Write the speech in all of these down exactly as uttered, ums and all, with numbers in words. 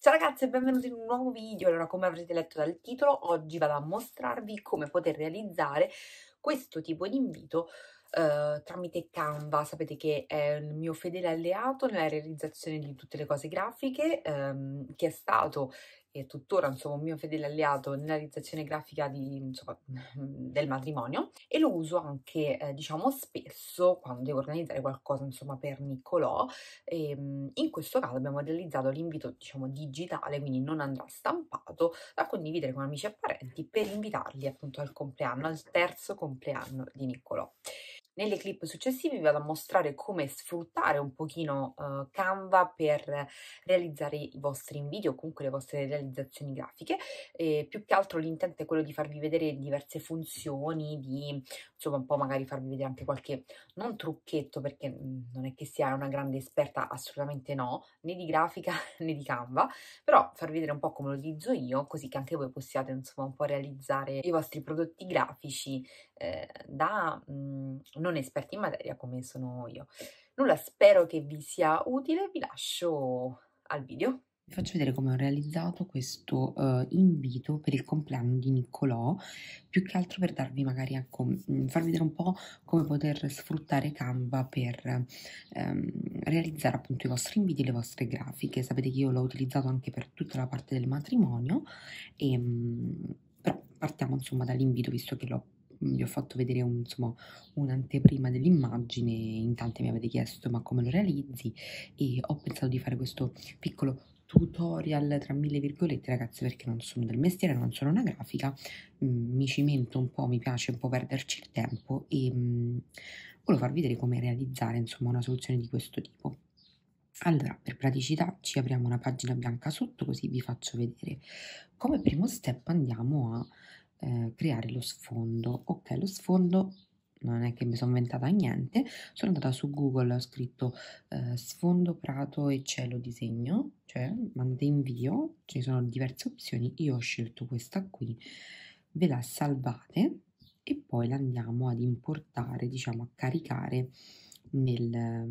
Ciao ragazzi e benvenuti in un nuovo video. Allora, come avrete letto dal titolo, oggi vado a mostrarvi come poter realizzare questo tipo di invito eh, tramite Canva. Sapete che è il mio fedele alleato nella realizzazione di tutte le cose grafiche, ehm, che è stato e tuttora insomma un mio fedele alleato nella realizzazione grafica di, insomma, del matrimonio, e lo uso anche eh, diciamo spesso quando devo organizzare qualcosa insomma per Niccolò. Ehm, in questo caso abbiamo realizzato l'invito, diciamo, digitale, quindi non andrà stampato, da condividere con amici e parenti per invitarli appunto al compleanno, al terzo compleanno di Niccolò. Nelle clip successive vi vado a mostrare come sfruttare un pochino eh, Canva per realizzare i vostri inviti o comunque le vostre realizzazioni grafiche. E più che altro l'intento è quello di farvi vedere diverse funzioni, di insomma un po' magari farvi vedere anche qualche non trucchetto, perché mh, non è che sia una grande esperta, assolutamente no, né di grafica né di Canva, però farvi vedere un po' come lo utilizzo io, così che anche voi possiate insomma un po' realizzare i vostri prodotti grafici eh, da mh, non esperti in materia come sono io. Nulla, spero che vi sia utile, vi lascio al video. Vi faccio vedere come ho realizzato questo uh, invito per il compleanno di Niccolò, più che altro per darvi magari, ecco, mh, farvi vedere un po' come poter sfruttare Canva per um, realizzare appunto i vostri inviti e le vostre grafiche. Sapete che io l'ho utilizzato anche per tutta la parte del matrimonio, e, mh, però partiamo insomma dall'invito, visto che l'ho vi ho fatto vedere un, insomma, un'anteprima dell'immagine. In tanti mi avete chiesto ma come lo realizzi, e ho pensato di fare questo piccolo tutorial tra mille virgolette, ragazzi, perché non sono del mestiere, non sono una grafica, mh, mi cimento un po', mi piace un po' perderci il tempo e mh, volevo farvi vedere come realizzare insomma una soluzione di questo tipo. Allora, per praticità ci apriamo una pagina bianca sotto, così vi faccio vedere. Come primo step andiamo a eh, creare lo sfondo. Ok, lo sfondo non è che mi sono inventata niente, sono andata su Google, ho scritto eh, sfondo prato e cielo disegno, cioè mandate invio, ci sono diverse opzioni, io ho scelto questa qui, ve la salvate e poi la andiamo ad importare, diciamo a caricare nel,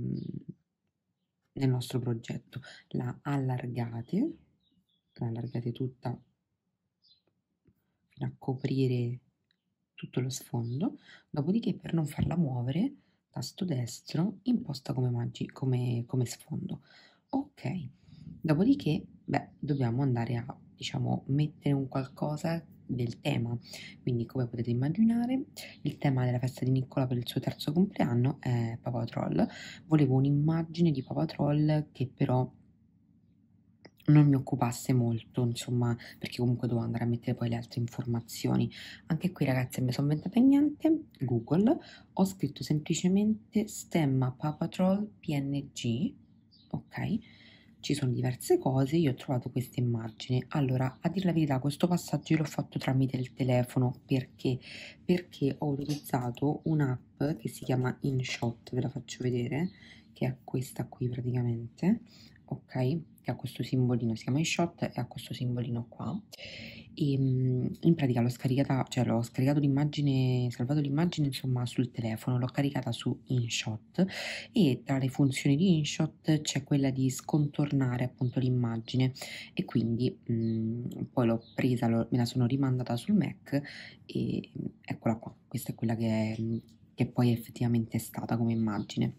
nel nostro progetto. La allargate, la allargate tutta fino a coprire tutto lo sfondo, dopodiché per non farla muovere, tasto destro, imposta come, maggi- come, come sfondo. Ok, dopodiché, beh, dobbiamo andare a, diciamo, mettere un qualcosa del tema, quindi come potete immaginare il tema della festa di Niccola per il suo terzo compleanno è Paw Troll. Volevo un'immagine di Paw Troll che però non mi occupasse molto, insomma, perché comunque dovevo andare a mettere poi le altre informazioni. Anche qui, ragazzi, non mi sono inventata niente. Google, ho scritto semplicemente stemma Paw Patrol P N G, ok? Ci sono diverse cose, io ho trovato questa immagine. Allora, a dire la verità, questo passaggio l'ho fatto tramite il telefono, perché? Perché ho utilizzato un'app che si chiama InShot, ve la faccio vedere, che è questa qui praticamente, ok? Che ha questo simbolino, si chiama InShot e ha questo simbolino qua. E in pratica l'ho scaricata, cioè l'ho scaricato l'immagine, salvato l'immagine insomma sul telefono, l'ho caricata su InShot, e tra le funzioni di InShot c'è quella di scontornare appunto l'immagine, e quindi mh, poi l'ho presa, l'ho- me la sono rimandata sul Mac e eccola qua, questa è quella che, è, che poi effettivamente è stata come immagine.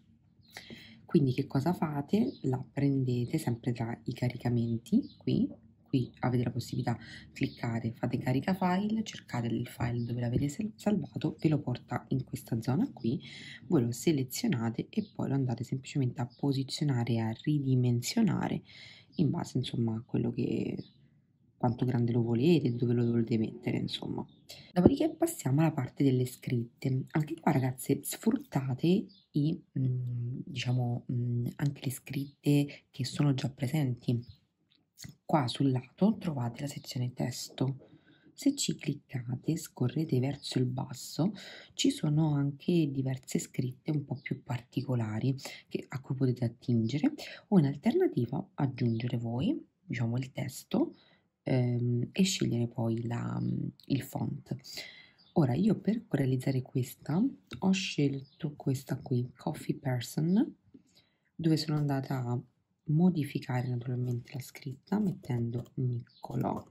Quindi che cosa fate? La prendete sempre tra i caricamenti, qui, qui avete la possibilità, cliccate, fate carica file, cercate il file dove l'avete salvato, ve lo porta in questa zona qui, voi lo selezionate e poi lo andate semplicemente a posizionare e a ridimensionare in base insomma a quello che, quanto grande lo volete, dove lo volete mettere insomma. Dopodiché passiamo alla parte delle scritte. Anche qua, ragazze, sfruttate i, mh, diciamo, mh, anche le scritte che sono già presenti. Qua sul lato trovate la sezione testo. Se ci cliccate, scorrete verso il basso, ci sono anche diverse scritte un po' più particolari che, a cui potete attingere, o in alternativa aggiungere voi, diciamo, il testo ehm, e scegliere poi la, il font. Ora io per realizzare questa ho scelto questa qui, Coffee Person, dove sono andata a modificare naturalmente la scritta mettendo Niccolò.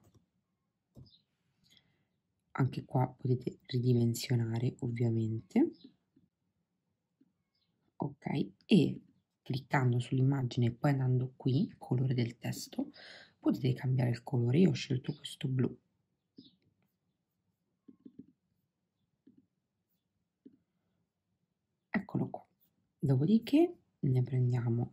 Anche qua potete ridimensionare ovviamente. Ok, e cliccando sull'immagine e poi andando qui, colore del testo, potete cambiare il colore. Io ho scelto questo blu. Eccolo qua. Dopodiché ne prendiamo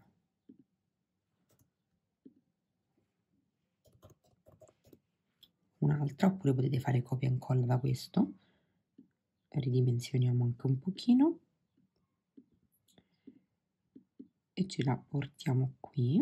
un'altra, oppure potete fare copia e incolla da questo. Ridimensioniamo anche un pochino e ce la portiamo qui.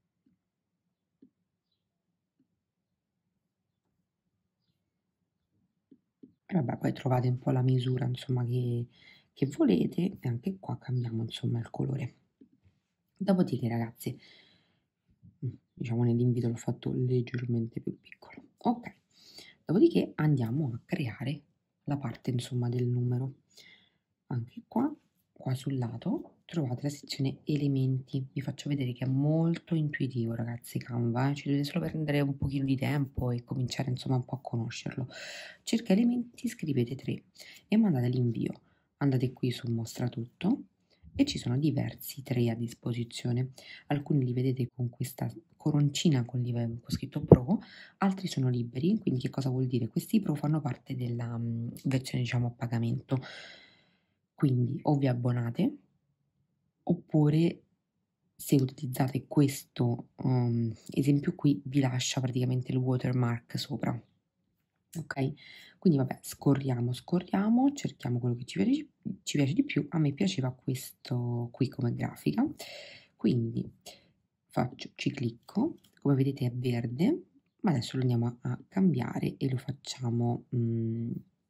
E vabbè, poi trovate un po' la misura insomma che, che volete, e anche qua cambiamo insomma il colore. Dopodiché ragazzi, diciamo nell'invito l'ho fatto leggermente più piccolo. Ok, dopodiché andiamo a creare la parte insomma del numero. Anche qua, qua sul lato trovate la sezione elementi. Vi faccio vedere che è molto intuitivo ragazzi Canva, eh? Ci dovete solo prendere un pochino di tempo e cominciare insomma un po' a conoscerlo. Cerca elementi, scrivete tre e mandate l'invio. Andate qui su mostra tutto e ci sono diversi tre a disposizione. Alcuni li vedete con questa coroncina con, con scritto Pro, altri sono liberi. Quindi che cosa vuol dire? Questi Pro fanno parte della um, versione diciamo a pagamento, quindi o vi abbonate oppure se utilizzate questo um, esempio qui vi lascia praticamente il watermark sopra. Ok, quindi vabbè, scorriamo scorriamo, cerchiamo quello che ci piace, ci piace di più. A me piaceva questo qui come grafica, quindi faccio, ci clicco, come vedete è verde, ma adesso lo andiamo a, a cambiare e lo facciamo mm,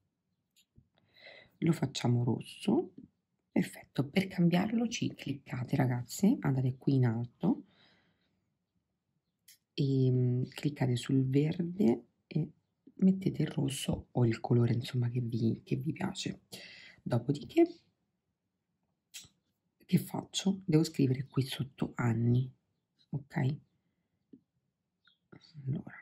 lo facciamo rosso. Perfetto, per cambiarlo ci cliccate ragazzi, andate qui in alto e mm, cliccate sul verde e mettete il rosso o il colore insomma che vi, che vi piace. Dopodiché che faccio? Devo scrivere qui sotto anni, ok? Allora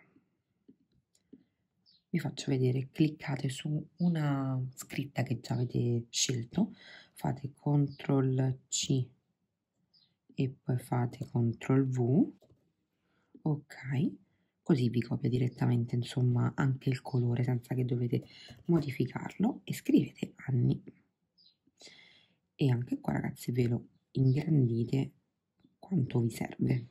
vi faccio vedere, cliccate su una scritta che già avete scelto, fate control C e poi fate control V, ok, così vi copia direttamente insomma anche il colore senza che dovete modificarlo e scrivete anni. E anche qua ragazzi ve lo ingrandite quanto vi serve.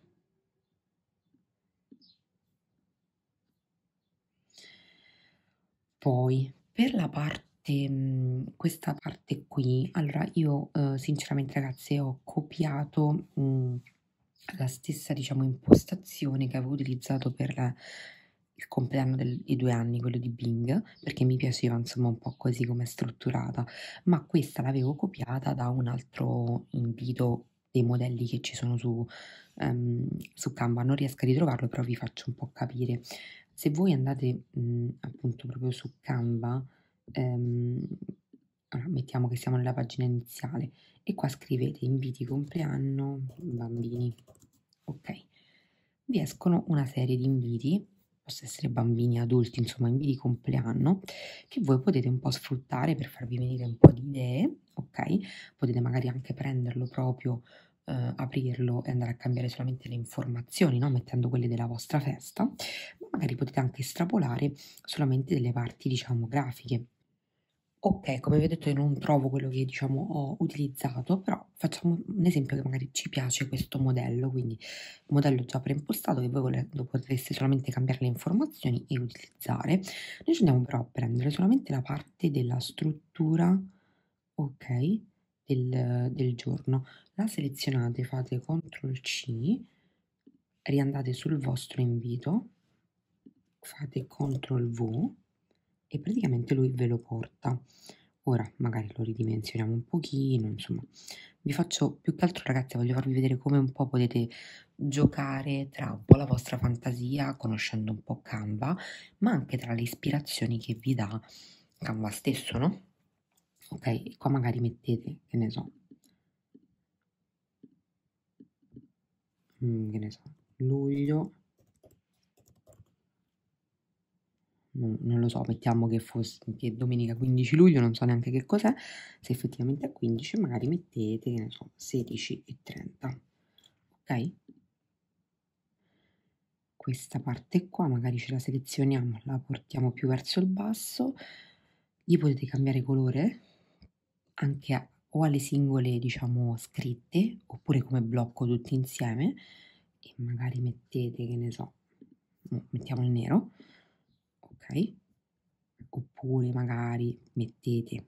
Poi per la parte, mh, questa parte qui, allora io eh, sinceramente ragazzi ho copiato mh, la stessa diciamo impostazione che avevo utilizzato per la, il compleanno dei due anni, quello di Bing, perché mi piaceva insomma un po' così come è strutturata, ma questa l'avevo copiata da un altro invito dei modelli che ci sono su, um, su Canva. Non riesco a ritrovarlo, però vi faccio un po' capire. Se voi andate mh, appunto proprio su Canva, ehm, allora, mettiamo che siamo nella pagina iniziale e qua scrivete inviti compleanno bambini, ok, vi escono una serie di inviti, possono essere bambini, adulti, insomma inviti compleanno che voi potete un po' sfruttare per farvi venire un po' di idee, ok, potete magari anche prenderlo proprio, eh, aprirlo e andare a cambiare solamente le informazioni, no? Mettendo quelle della vostra festa, ma magari potete anche estrapolare solamente delle parti diciamo grafiche. Ok, come vi ho detto io non trovo quello che diciamo ho utilizzato, però facciamo un esempio che magari ci piace questo modello, quindi un modello già preimpostato che voi volendo potreste solamente cambiare le informazioni e utilizzare. Noi ci andiamo però a prendere solamente la parte della struttura, ok, del, del giorno. La selezionate, fate control C, riandate sul vostro invito, fate control V e praticamente lui ve lo porta. Ora magari lo ridimensioniamo un pochino, insomma, vi faccio più che altro ragazzi, voglio farvi vedere come un po' potete giocare tra un po' la vostra fantasia, conoscendo un po' Canva, ma anche tra le ispirazioni che vi dà Canva stesso, no? Ok, qua magari mettete, che ne so, mm, che ne so, luglio, non, non lo so, mettiamo che fosse che è domenica quindici luglio, non so neanche che cos'è, se effettivamente è quindici magari mettete, che ne so, sedici e trenta, ok? Questa parte qua magari ce la selezioniamo, la portiamo più verso il basso, gli potete cambiare colore anche a, o alle singole diciamo scritte oppure come blocco tutti insieme e magari mettete, che ne so, mettiamo il nero, ok? Oppure magari mettete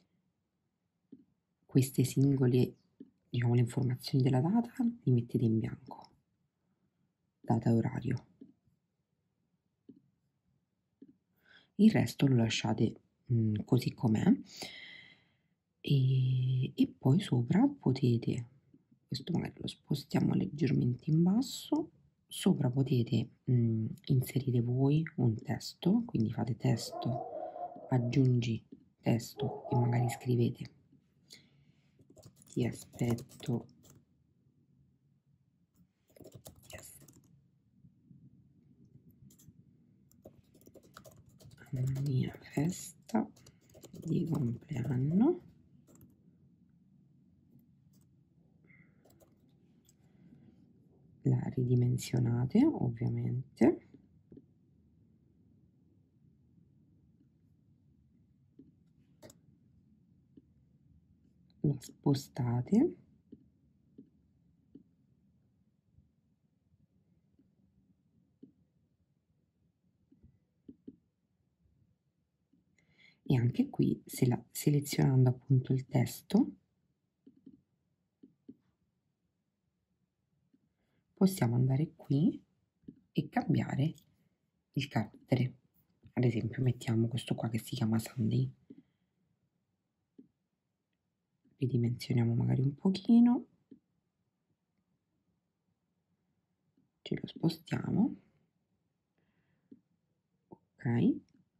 queste singole, diciamo, le informazioni della data, li mettete in bianco, data e orario. Il resto lo lasciate mh, così com'è e, e poi sopra potete, questo magari lo spostiamo leggermente in basso, sopra potete mh, inserire voi un testo, quindi fate testo, aggiungi testo e magari scrivete ti aspetto alla mia festa di compleanno. La ridimensionate ovviamente, la spostate e anche qui se la, selezionando appunto il testo possiamo andare qui e cambiare il carattere. Ad esempio mettiamo questo qua che si chiama Sunday, ridimensioniamo magari un pochino, ce lo spostiamo, ok,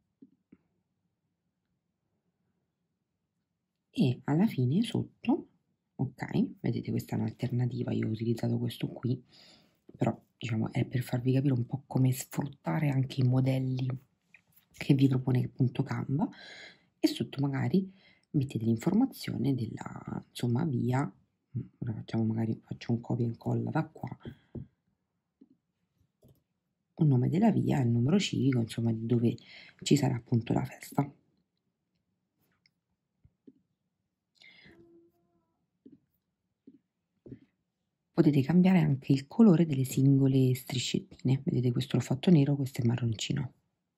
e alla fine sotto, ok, vedete questa è un'alternativa, io ho utilizzato questo qui, però diciamo è per farvi capire un po' come sfruttare anche i modelli che vi propone appunto Canva e sotto magari mettete l'informazione della insomma via, ora facciamo magari faccio un copia e incolla da qua, un nome della via, il numero civico, insomma di dove ci sarà appunto la festa. Potete cambiare anche il colore delle singole striscettine, vedete questo l'ho fatto nero, questo è marroncino.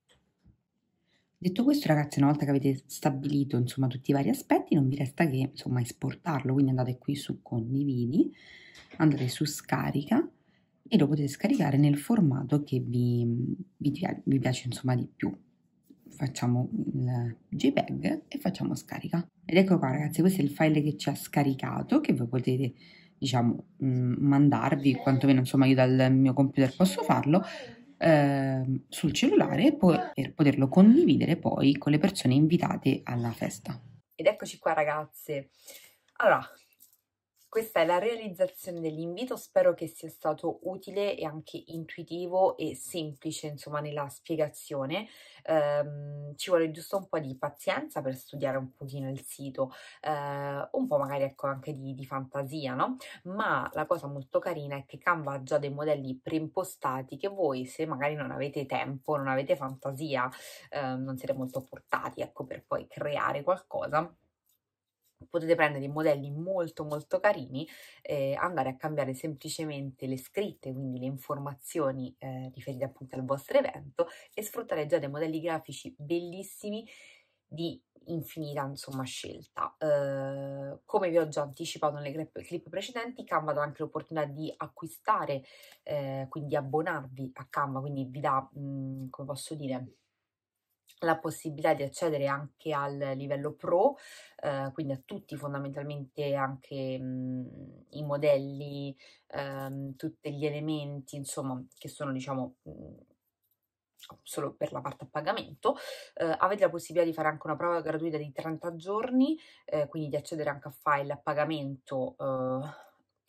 Detto questo ragazzi, una volta che avete stabilito insomma tutti i vari aspetti non vi resta che insomma esportarlo, quindi andate qui su condividi, andate su scarica e lo potete scaricare nel formato che vi, vi, vi piace insomma di più. Facciamo il JPEG e facciamo scarica. Ed ecco qua ragazzi, questo è il file che ci ha scaricato, che voi potete diciamo mh, mandarvi, quantomeno insomma io dal mio computer posso farlo, eh, sul cellulare poi, per poterlo condividere poi con le persone invitate alla festa. Ed eccoci qua ragazze. Allora, questa è la realizzazione dell'invito, spero che sia stato utile e anche intuitivo e semplice, insomma, nella spiegazione. Um, ci vuole giusto un po' di pazienza per studiare un pochino il sito, uh, un po' magari ecco anche di, di fantasia, no? Ma la cosa molto carina è che Canva ha già dei modelli preimpostati che voi, se magari non avete tempo, non avete fantasia, uh, non siete molto portati, ecco, per poi creare qualcosa, potete prendere i modelli molto molto carini e eh, andare a cambiare semplicemente le scritte, quindi le informazioni eh, riferite appunto al vostro evento e sfruttare già dei modelli grafici bellissimi di infinita insomma scelta. Eh, come vi ho già anticipato nelle clip, clip precedenti, Canva dà anche l'opportunità di acquistare, eh, quindi abbonarvi a Canva, quindi vi dà, mh, come posso dire, la possibilità di accedere anche al livello pro, eh, quindi a tutti fondamentalmente anche mh, i modelli, ehm, tutti gli elementi, insomma, che sono diciamo mh, solo per la parte a pagamento. Eh, avete la possibilità di fare anche una prova gratuita di trenta giorni, eh, quindi di accedere anche a file a pagamento, eh,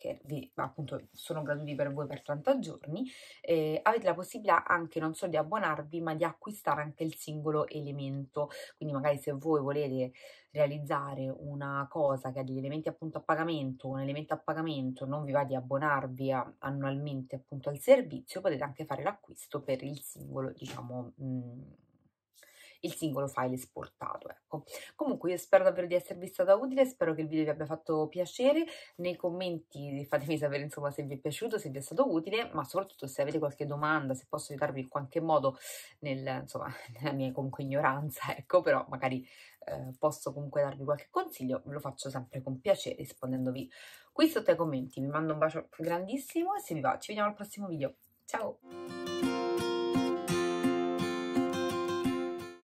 che vi, appunto sono gratuiti per voi per trenta giorni, eh, avete la possibilità anche non solo di abbonarvi, ma di acquistare anche il singolo elemento. Quindi magari se voi volete realizzare una cosa che ha degli elementi appunto a pagamento, un elemento a pagamento, non vi va di abbonarvi a, annualmente appunto al servizio, potete anche fare l'acquisto per il singolo, diciamo, mh, il singolo file esportato, ecco. Comunque io spero davvero di esservi stata utile, spero che il video vi abbia fatto piacere. Nei commenti fatemi sapere insomma se vi è piaciuto, se vi è stato utile, ma soprattutto se avete qualche domanda, se posso aiutarvi in qualche modo nel, insomma, nella mia comunque ignoranza, ecco, però magari eh, posso comunque darvi qualche consiglio, ve lo faccio sempre con piacere rispondendovi qui sotto ai commenti. Vi mando un bacio grandissimo e se vi va ci vediamo al prossimo video. Ciao!